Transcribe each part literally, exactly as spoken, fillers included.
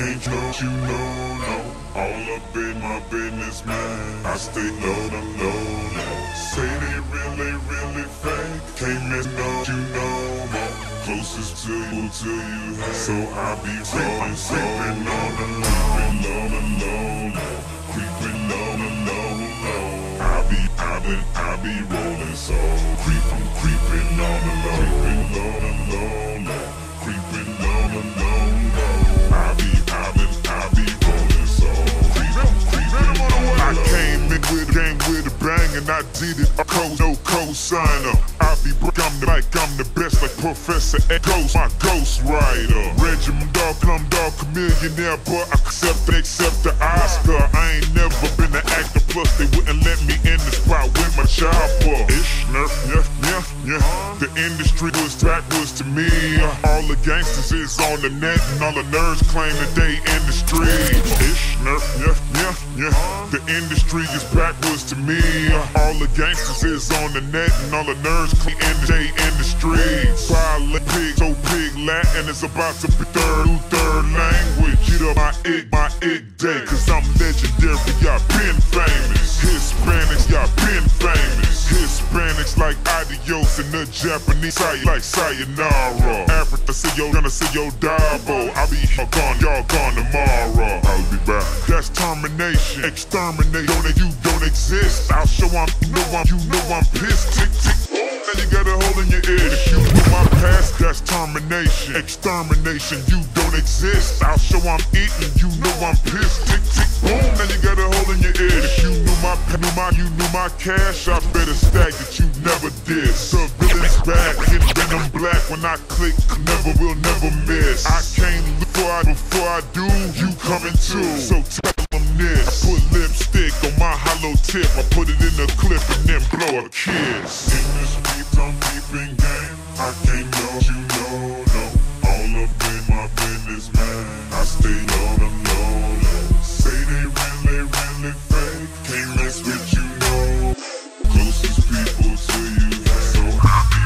can't trust you, no, no. All up in my business, man. I stay low, I'm low, low. Say they really, really fake. Can't mess up you no more. Closest to you, to you, so I be rolling, so creeping on the low, low, low, low. Creeping low, low, low. I be, I be, I be rolling, so creep, I'm creeping on the low, creeping low, low, low. Creeping low, low, low. I be, I be, I be rolling, so creeping, creeping. I came in with a gang with a bang, and I did it a co, no co-signer. I be broke, I'm the like I'm the best, like Professor X, Ghost, my Ghost Rider. Regiment dog, come dog, millionaire, but I accept, accept the Oscar. I ain't never been an actor, plus they wouldn't let me in the spot with my chopper. Ish, nerf, yeah, yeah, yeah. The industry was backwards to me. All the gangsters is on the net, and all the nerds claim that they in the street. Ish, nerf, yeah, yeah, yeah. The industry is backwards to me. All the gangsters is on the net, and all the nerds claim that they in the streets. Violent pig, so pig Latin is about to be third, new third language. Get up my ick, my ick day, cause I'm legendary, y'all been famous. Hispanics, y'all been famous. Hispanics like adios, and the Japanese like sayonara. Africa say yo, gonna say yo dabo. I'll be gone, y'all gone tomorrow. I'll be back. That's termination, exterminate. Don't you don't exist. I'll show I'm, you know I'm, you know I'm pissed. Tick tick. Now you got a hole in your ear. If you know my past, that's termination, extermination. You don't exist. I'll show I'm eating. You know I'm pissed. Tick tick. Boom. Now you got a hole in your ear. If you knew my, knew my, you knew my cash, I better stack that you never did. Surveillance back, hit venom black. When I click, never will never miss. I can't before I before I do. You coming too. So tell them this. I put lipstick on my hollow tip. I put it in a clip and then blow a kiss. In this beat, I'm keeping game. I can't know you know no. All up in my business, man. I stay low, I'm low, low. Say they really, really fake. Can't mess with you, no. Closest people to you, so I be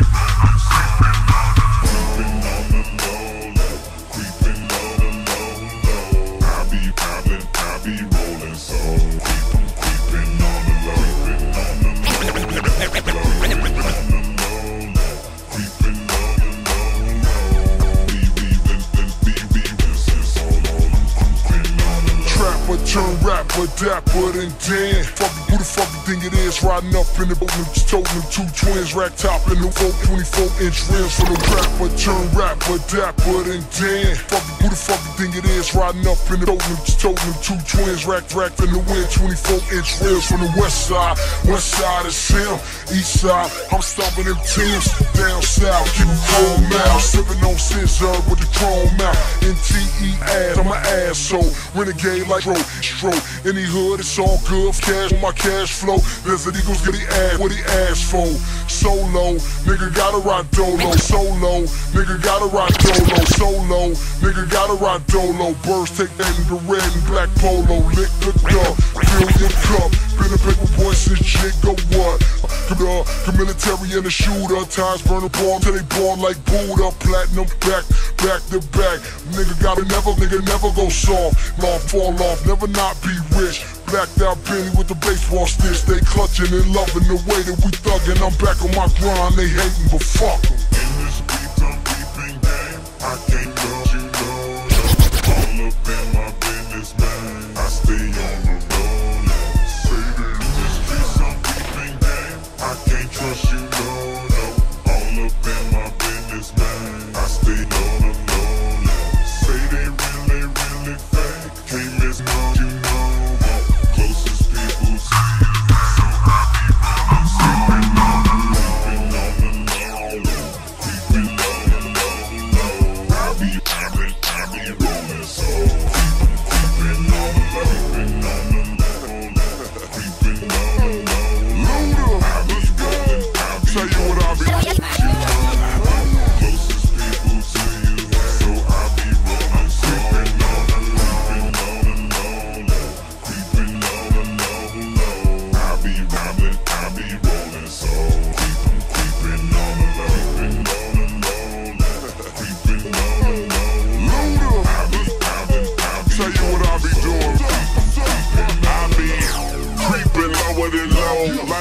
creeping on the low, low. Creeping low, the low, low. I be popping, I be rolling, so creep, I'm creeping on the low, creeping on the low, creeping on the low, creeping on the low, low. Be weaving, then be weaving, since all on them creeping on the low. Trapper turn rapper, dapper than Dan. Fuck it, who the fuck you think it is? Riding up in the boat, just told them two twins, rack top in the folk, twenty-four inch rims for the rapper. Turn rapper, dapper than Dan. Fuck it, who the fuck you think it is? Riding up in the boat, just told them two twins, rack rack in the wind, twenty-four inch rims from the west side. West side is him, east side, I'm stomping them teams. Down south, keep them cold mouth, sipping on scissor with the chrome out. N T E ass, I'm an asshole, renegade like road stroke. Any hood, it's all good, cash on my cash flow. Desert Eagles get the ass, what he asked for. Solo, nigga gotta ride dolo. Solo, nigga gotta ride dolo. Solo, nigga gotta ride dolo. Birds take that in the red and black polo. Lick the duck, fill your cup. Been a paper boy since shit go what? Come on, the military and the shooter. Times burn a ball till they born like Buddha. Platinum back, back to back. Nigga gotta never, nigga never go soft. Law fall off, never not be rich. Blacked out Benny with the baseball sticks. They clutching and loving the way that we thuggin'. I'm back on my grind, they hating, but fuck 'em. In this beat, I'm keeping game. I can't love you, no, no. All up in my business, man. I stay on the road, no. Say that in the streets, I'm keeping game. I can't trust you, no, no. All up in my business, man. I stay low, no, low, no. Say they really, really fake. Can't miss no, you know. Closest people to you, so I be running, creeping on the low, creeping on the low, low. I be, I be, I be rolling, so creeping, creeping on the low, creeping on the low, creeping on the low, low. I be rolling, I be tell you what I be. Closest people to you, so I be rolling, creeping on the low, creeping on the low, creeping on the low, low. I be robbing, I be rolling, so creeping, creeping on the low, creeping on the low, creeping on the low, low. I be robbing, I be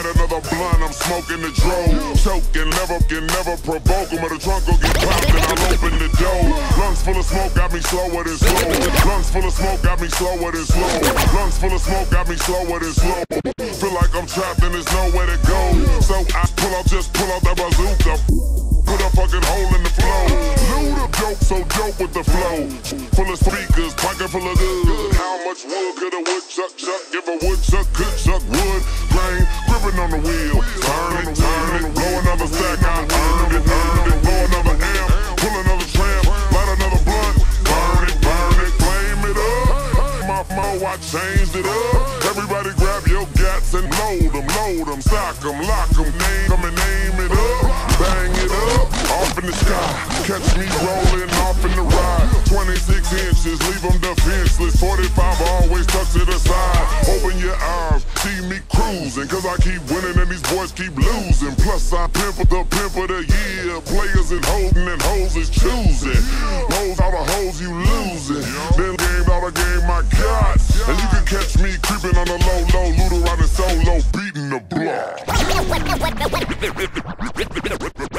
light another blunt, I'm smoking the drove. Choking, never can never provoke him, or the trunk will get popped and I'll open the door. Lungs full of smoke got me slower than slow. Lungs full of smoke got me slower than slow. Lungs full of smoke got me slower than slow. Feel like I'm trapped and there's nowhere to go. So I pull out, just pull out that bazooka. Put a fucking hole in the flow. Load up dope, so dope with the flow. Full of speakers, pocket full of good. How much wood could a woodchuck chuck? If a woodchuck could chuck wood, grain, gripping on the wheel. Turn it, turn it, blow another stack. I earned it, earned it. Blow another amp, pull another tramp, light another blunt. Burn it, burn it, flame it up. My mo, I changed it up. Everybody grab your gats and load them, load them, sock them, lock them, name them and name it up. Bang it up, off in the sky. Catch me rolling off in the ride. twenty-six inches, leave them defenseless. forty-five always tucked to the side. Open your eyes, see me cruising. Cause I keep winning and these boys keep losing. Plus I pimp the pimp of the year. Players is holding and hoes is choosing. Hoes all the hoes you losing. Then game all the game I got. And you can catch me creeping on the low low. Luda riding solo, beating the block.